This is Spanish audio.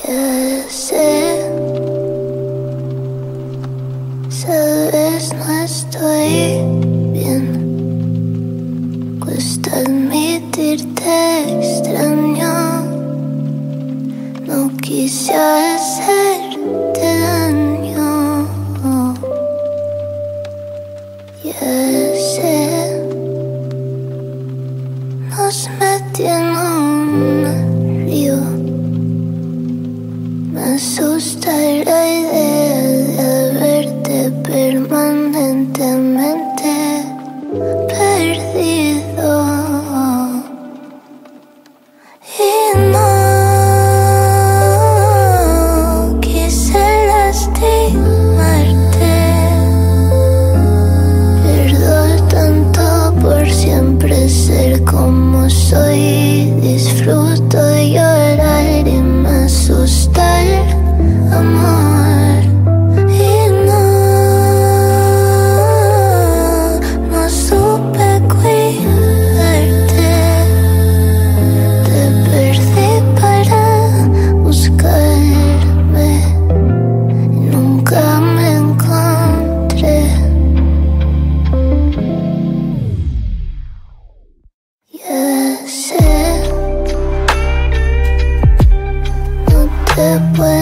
Ya sé, sabes, no estoy bien. Cuesta admitirte extraño. No quise hacerte daño. Ya sé, nos metí en un río. Me asusta la idea de verte permanentemente perdido. Y no quise lastimarte. Pierdo tanto por siempre ser como soy. Disfruto llorar y me asusta el amor. Y no supe cuidarte. Te perdí para buscarme y nunca me encontré. Ya sé, no te puedo